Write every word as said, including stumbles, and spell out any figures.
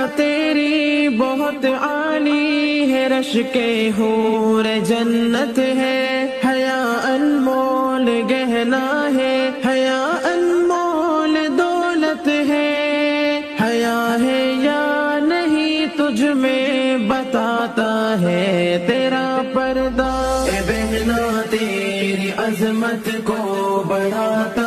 तेरी बहुत आली है, रश के हूर जन्नत है। हया अनमोल गहना है, हया अनमोल दौलत है। हया है या नहीं तुझ में बताता है तेरा पर्दा। ए बहना तेरी अजमत को बढ़ाता